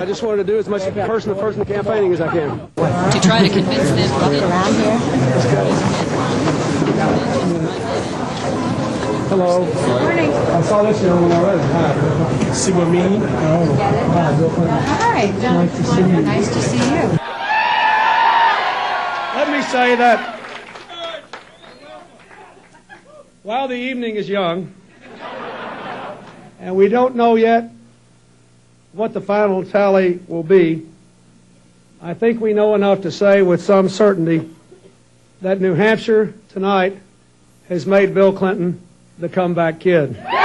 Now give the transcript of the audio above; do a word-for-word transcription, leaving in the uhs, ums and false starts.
I just wanted to do as much person-to-person campaigning as I can. To try to convince them. Are we around here? Hello. Good morning. I saw this young one already. Hi. See what I mean? Oh. Hi. Nice to see you. Nice to see you. Let me say that while the evening is young, and we don't know yet what the final tally will be, I think we know enough to say with some certainty that New Hampshire tonight has made Bill Clinton the comeback kid.